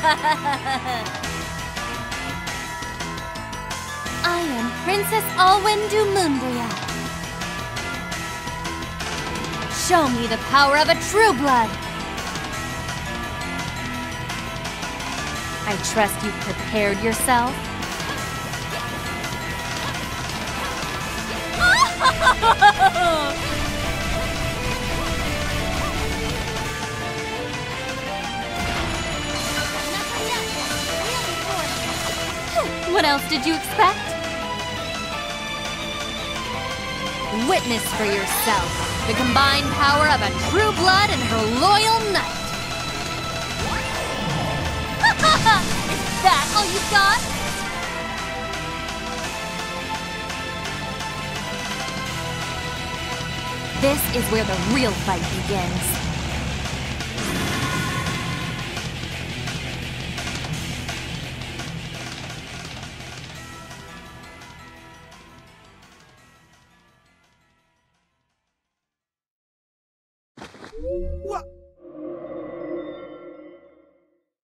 I am Princess Alwyn Dumundria. Show me the power of a true blood. I trust you've prepared yourself. What else did you expect? Witness for yourself the combined power of a true blood and her loyal knight. Is that all you've got? This is where the real fight begins. What?